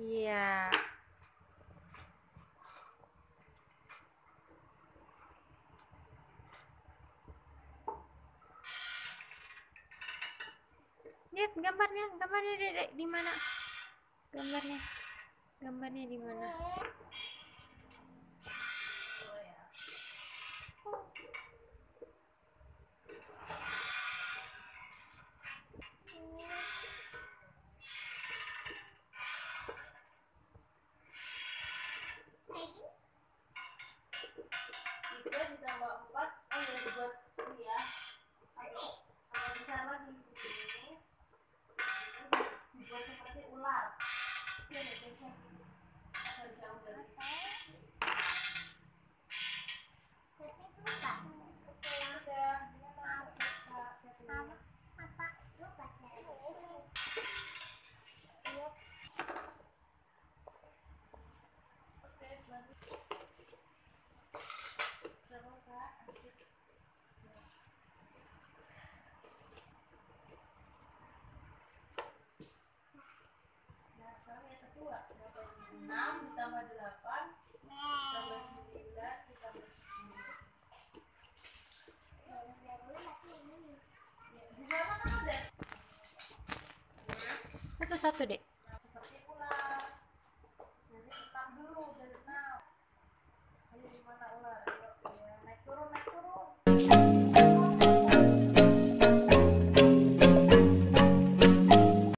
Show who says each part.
Speaker 1: Iya. Lihat gambarnya Dedek di mana? Gambarnya. Gambarnya di mana?
Speaker 2: Ditambah 4 ya dibuat ini ya. Kalau besar lagi ini dibuat seperti ular. Ini biasanya agar jauh dari kedua, 6 ditambah 8 ditambah 9 ditambah 10. Di sana kan ada
Speaker 1: Satu-satu, Dek.